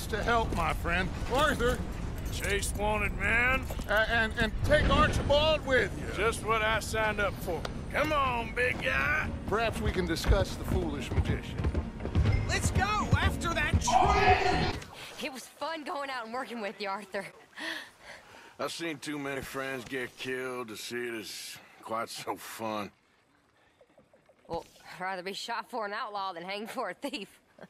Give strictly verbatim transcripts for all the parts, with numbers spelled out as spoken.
us to help, my friend. Arthur! Chase wanted man. Uh, and, and take Archibald with you. Just what I signed up for. Come on, big guy. Perhaps we can discuss the foolish magician. Let's go after that tree! It was fun going out and working with you, Arthur. I've seen too many friends get killed to see it as quite so fun. Well, I'd rather be shot for an outlaw than hanged for a thief.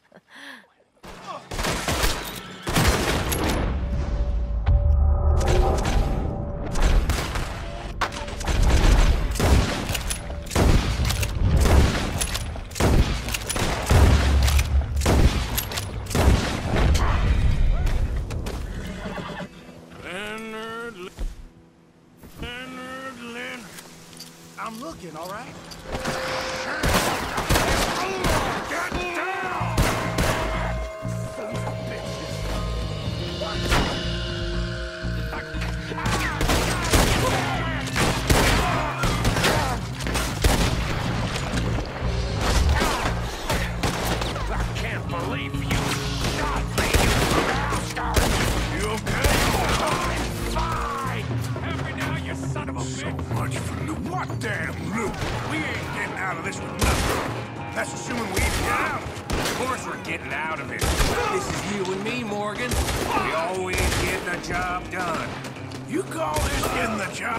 Leonard, Leonard, Leonard. I'm looking, all right? Get down! Sons of bitches. I can't believe you shot me, you bastard! You okay? I'm fine! Help me now, you son of a bitch! So much for loot. What damn loot? We ain't getting out of this with nothing. That's assuming we even get out. Of course we're getting out of it. This is you and me, Morgan. We always get the job done. You call this getting the job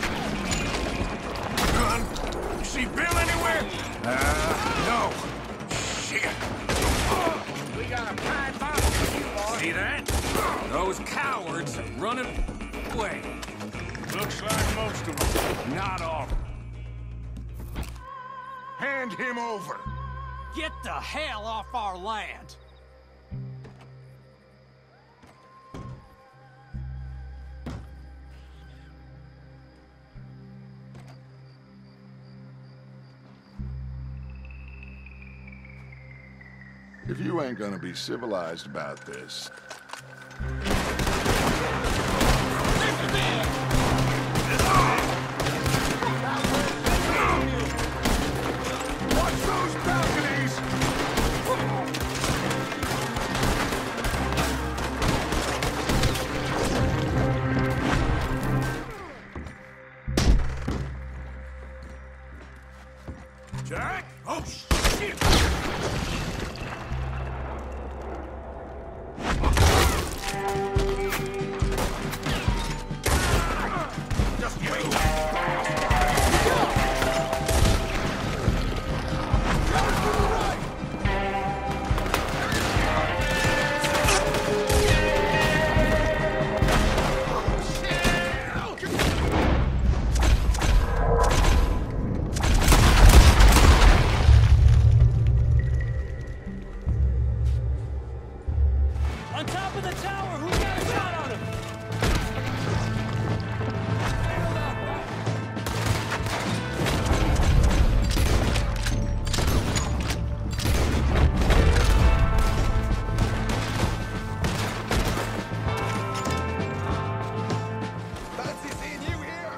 done? You see Bill anywhere? Uh, no. Shit. We got a pine box for you, boy. See that? Those cowards are running away. Looks like most of them. Not all. Hand him over. Get the hell off our land. If you ain't gonna be civilized about this... Watch those balconies! Jack? Oh, shit! Just wait! On top of the tower, who got a shot on him? Fancy seeing you here!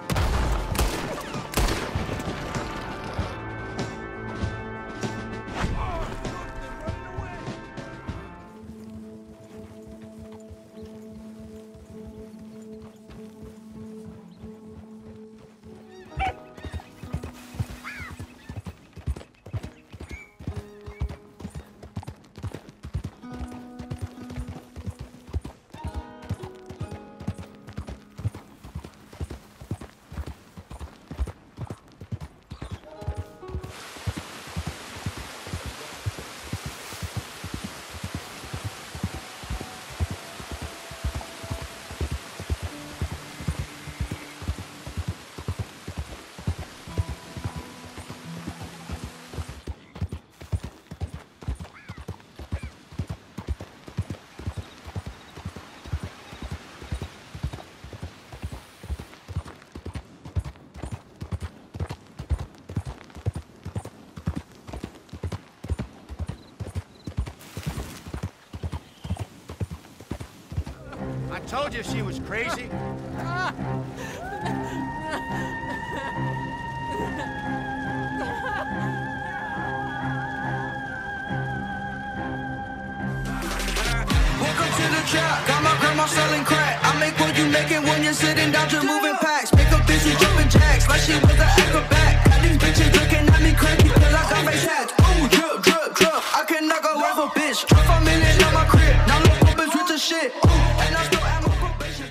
I told you she was crazy. Welcome to you're sitting down to moving packs. Pick up bitches jumping jacks like she was an acrobat. Got these bitches looking at me crazy cause I got face hats. Ooh, drip, drip, drip. I cannot go off a bitch. Drop a million on my crib. Now look up is rich as shit. Ooh, and I still have my probation.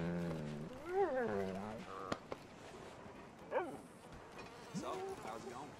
So, how's it going?